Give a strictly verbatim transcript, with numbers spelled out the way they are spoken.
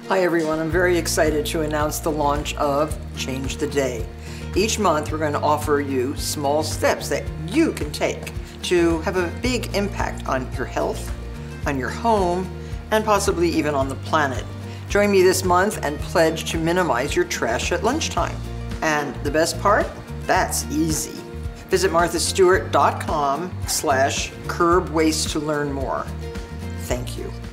Hi everyone, I'm very excited to announce the launch of Change the Day. Each month we're going to offer you small steps that you can take to have a big impact on your health, on your home, and possibly even on the planet. Join me this month and pledge to minimize your trash at lunchtime. And the best part? That's easy. Visit martha stewart dot com slash curb waste to learn more. Thank you.